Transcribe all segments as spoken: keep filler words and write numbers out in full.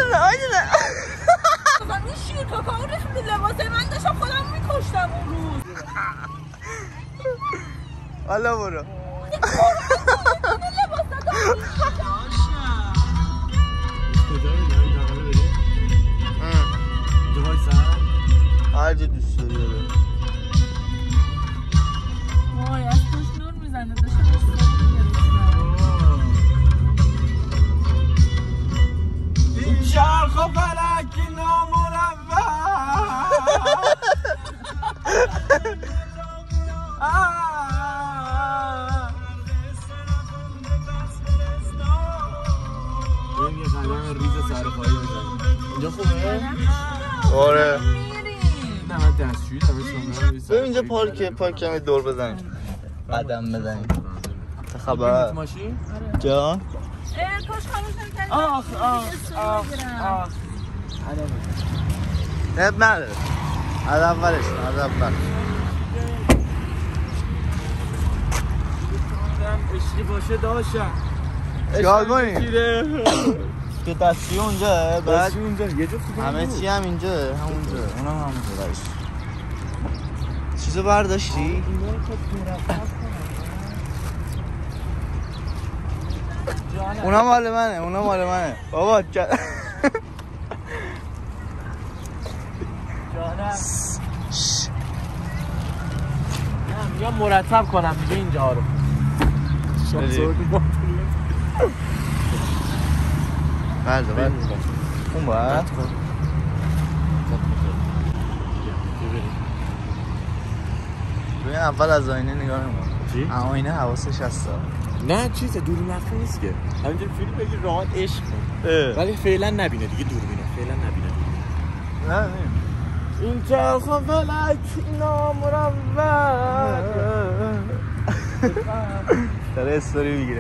نه آیده نه این شیر کاکاو ریخت لباسه من داشتم خودم میکشتم اون روز. حالا برو هر جا دوست داری بده. وای از توش نور میزنه داشتم استرام میگرفتم. این شرخ و فلکی نامربع این یه قدم ریز سرپایی بزنیم اینجا خوبه؟ آره نه من دستشویی دارم شما ببین اینجا پارکه پارک کمی دور بزنیم قدم بزنیم چه خبر؟ ماشین؟ جان؟ اه کاش خاموش نمی‌کردی. آخ آخ آخ آخ نب نداره از اولش از اول عشقی باشه داشتم چیکار کنیم؟ تو دستی اونجا بعد اونجا یه جفت همه چی هم اینجا همونجا اونم همونجا داشت چیزو برداشتی؟ اونا مال منه اونا مال منه بابا جا... جانم یا مرتب کنم دیگه اینجا رو برده برده اون باید ببین اول از آینه نگاه نمون چی؟ آینه حواسش هستا نه چیزه دور مخفی نیست که همینجور فیلم بگی راحت عشق کن ولی فعلا نبینه دیگه دوربینه فعلا نبینه نه این چرخ فلک نامربع داره استوری میگیره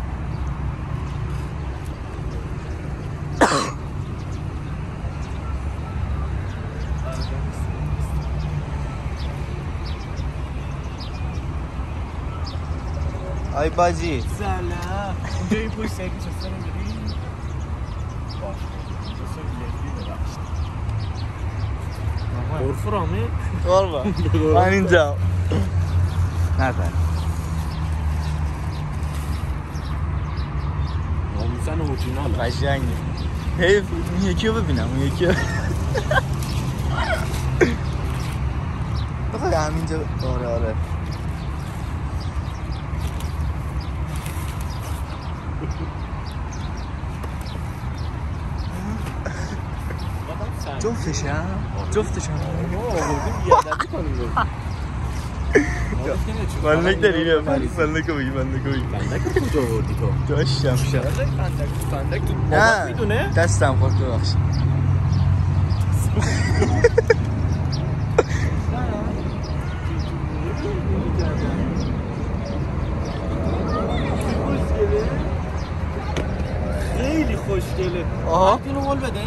آی باجی سلام اونجا این پشت سایکی چسته رو میدیم باش چسته رو میدیم غرفه رامه قربا من اینجا نزن ناموسن اورجینال قشنگه حیف اون یکی رو ببینم اون یکی رو بخوای همینجا آره آره جفتشم جفتشم ملک داری بیا ملک رو بگی ملک رو بگی فندک کجا آوردی تو؟ داشتم شد فندک فندک تو بابا نه میدونه؟ دستم خود ببخش خیلی خوشگله آها اینو مول بده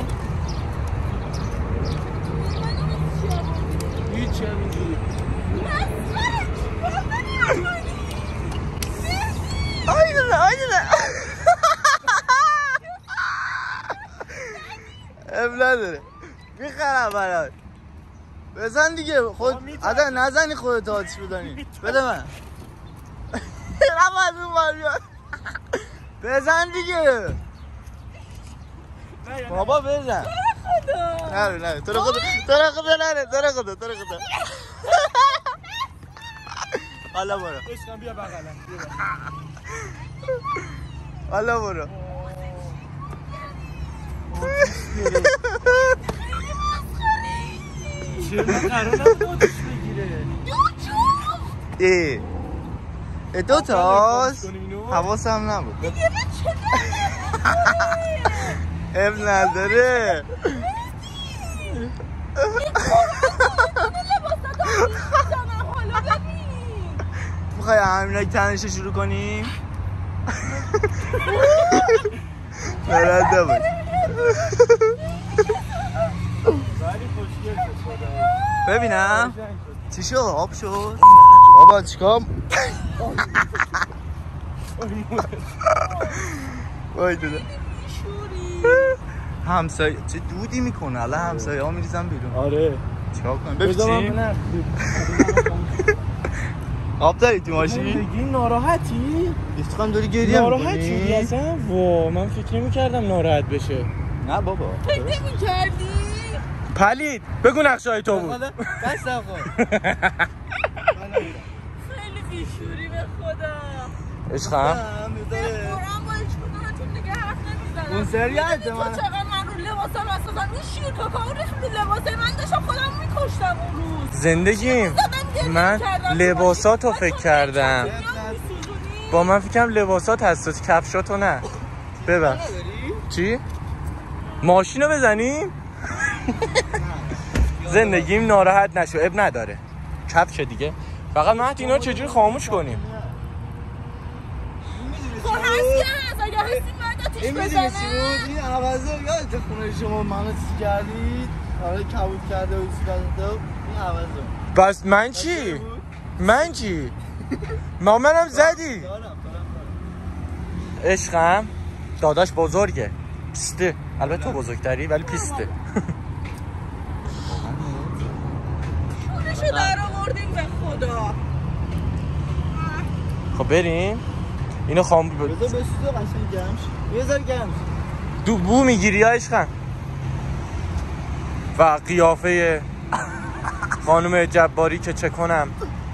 هیچی همینجوری آیده نه آیده نه اب نداره میخرم برات بزن دیگه خود ادا نزنی خودت آتیش بدانی بده من رم از اون بار بیاد بزن دیگه بابا بزن نره نره تو رو خدا تو رو خدا نره تو رو خدا تو رو خدا حالا برو عشقم بیا بغلم بیا حالا برو چرا قرار نبود آتیش بگیره ای ای دو تاست حواسم نبود دیگه من چه اب نداره میخوای همینک تنش شروع کنیم برنده باش ببینم چی شد؟ آب شد؟ بابا چیکار؟ وای داده همسایه چه دودی میکنه الان همسایه ها میریزن بیرون. آره چیکار کنم ببینیم آب داری تو ماشین؟ زندگی ناراحتی؟ دیستقام داری گریه ناراحتی اصلا؟ وا من فکر نمی کردم ناراحت بشه. نه بابا فکر نمی کردی؟ پلید بگو نقشای تو بود. دستم خود خیلی بیشوری به خدا. عشقم قرآن با هیچ کدومتون دیگه حرف نمیزنم. اون سری یادت تو من چقدر من رو لباسم اساسا میشیر تو کار ریخت رو لباسه من داشتم خودم میکشتم اون روز. زندگیم من لباساتو فکر کردم با من فکرم لباسات هست کفشاتو نه. ببر چی؟ ماشینو بزنیم؟ زندگیم ناراحت نشو اب نداره کفش دیگه. فقط من اینا چجوری خاموش کنیم؟ خب هستی هست اگه هستی من آتیش این میدونی چی بود؟ این عوضه یادت خونه شما منو چیز کردید؟ آره کبود کرده و چیز کرده این عوضه. بس من چی؟ من چی؟ ما منم زدی عشقم داداش بزرگه پیسته. البته تو بزرگتری ولی پیسته. شونشو در آوردیم به خدا. خب بریم اینو خام بذار بسوزه قشنگ گرم شه. یه ذره گرم شه. دو بو میگیری یا عشقم؟ و قیافه خانم جباری که چه کنم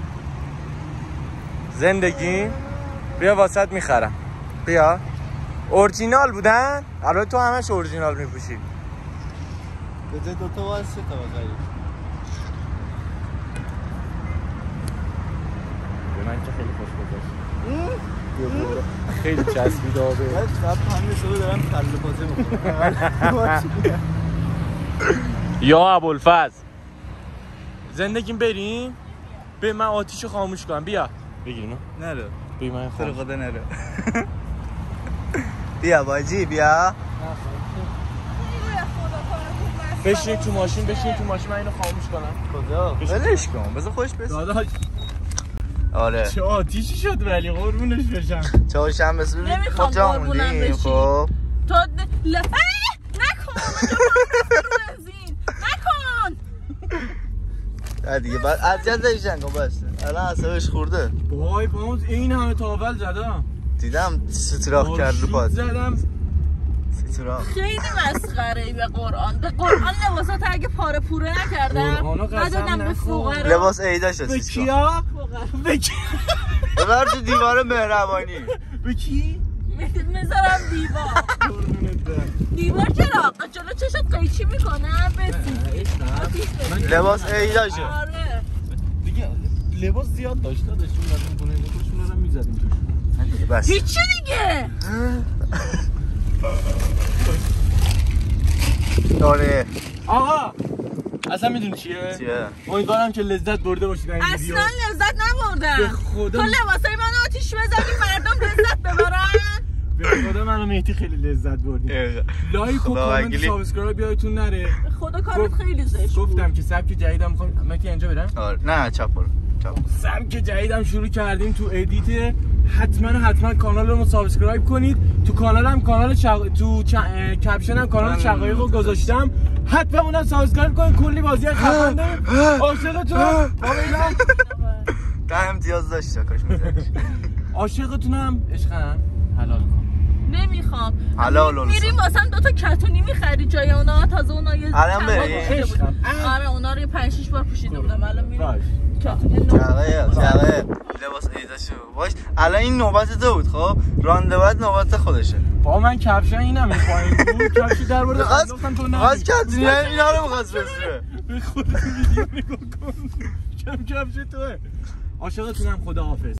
زندگی بیا واسط میخرم. بیا اورجینال بودن؟ البته تو همش اورجینال میپوشی. بذار دوتا باز سه تا بذاری. به من که خیلی خوش گذاشت. خیلی چسبیده آبه. من شب همین صبح دارم کله پازه میکنم. یا ابوالفضل زندگیم بریم؟ به من آتیشو خاموش کنم. بیا بگیر اینو. نره بگیر من خیلی خاموش. خدا نره. بیا باجی بیا. بشین تو ماشین بشین تو ماشین من اینو خاموش کنم. کجا؟ ولش کن بذار خوش بس. داداش آره چه آتیشی شد ولی قربونش بشم. چهارشنبه بس نمیخوام قربونم بشی. خب تو ل... نکن بنزین نکن. نه دیگه بعد اذیت نمیشن کن بس. الان عصبش خورده. وای پاموز این همه تاول زدم. دیدم ستراخ کرد رو پات. زدم ستراخ. خیلی مسخره ای به قرآن. به قرآن لباسات اگه پاره پوره نکردم ندادم به فقرا. لباس عیدا شد. به کیا؟ به کی؟ ببر تو دیوار مهربانی. به کی؟ میذارم دیوار. دیوار چرا؟ جلو چشت قیچی میکنم بسید. لباس عیدا شد. آره دیگه لباس زیاد داشت داشت چون لازم کنه خودشون رو میزدیم توش. بس هیچی دیگه. آره آقا اصلا میدونی چیه؟ چیه؟ امیدوارم که لذت برده باشید این ویدیو. اصلا لذت نبردم. به خدا تو لباسای منو آتیش بزنی مردم لذت ببرن. به خدا من و مهدی خیلی لذت بردیم. لایک و کامنت و سابسکرایب یادتون نره. خدا کارت خیلی زشت بود. گفتم که سبک جدیدم میخوام من که اینجا برم. آره نه چپ برو چپ. سبک جدیدم شروع کردیم تو ادیت. حتما حتما کانالمو سابسکرایب کنید. تو کانالم کانال شق... تو چ... کپشنم کانال شقایقو گذاشتم. حتما اونم سابسکرایب کنید. کلی بازی خفن داریم. عاشقتونم. بابا ده امتیاز داشت کاش می‌ذاشت. عاشقتونم عشقم حلال کن. نمیخوام. حلال ولسان. میریم واسم دو تا کتونی میخری جای اونا تازه اونا یه الان بریم. آره اونا رو پنج شش بار پوشیده بودم الان میرم. چقه چقه لباس عیداشو باش. الان این نوبت تو بود خب رانده بعد نوبت خودشه. با من کفشن اینم میخوایم بود کفشی در مورد انداختم تو نه از کتونی اینا رو می‌خواست بسوره. به خود ویدیو نگاه کن کم کفش توه. عاشقتونم خدا حافظ.